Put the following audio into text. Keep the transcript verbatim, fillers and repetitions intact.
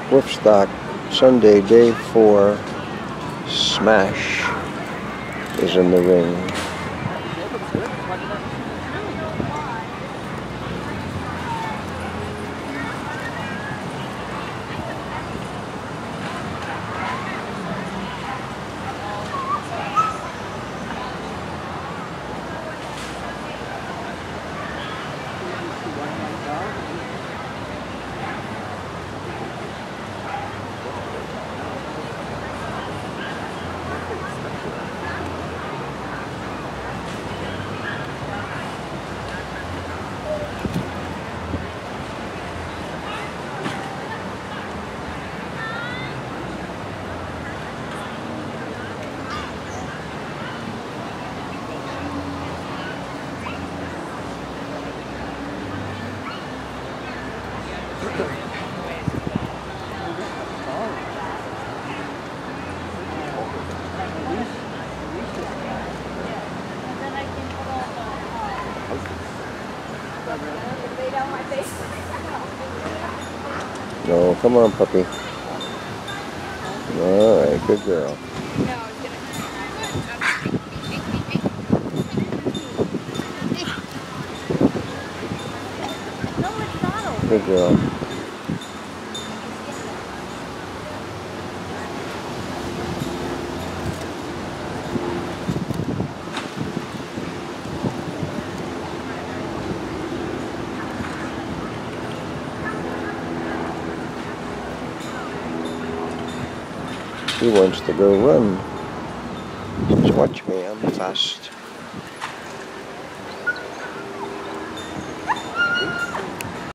Woofstock Sunday Day four Smash is in the ring. No, come on, puppy. All right, good girl. Good girl. He wants to go run. Just watch me, I'm fast.